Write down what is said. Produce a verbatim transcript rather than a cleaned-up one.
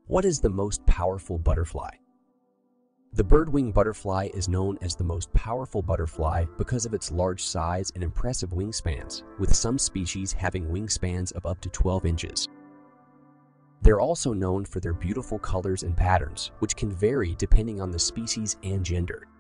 What is the most powerful butterfly? The birdwing butterfly is known as the most powerful butterfly because of its large size and impressive wingspans, with some species having wingspans of up to twelve inches. They're also known for their beautiful colors and patterns, which can vary depending on the species and gender.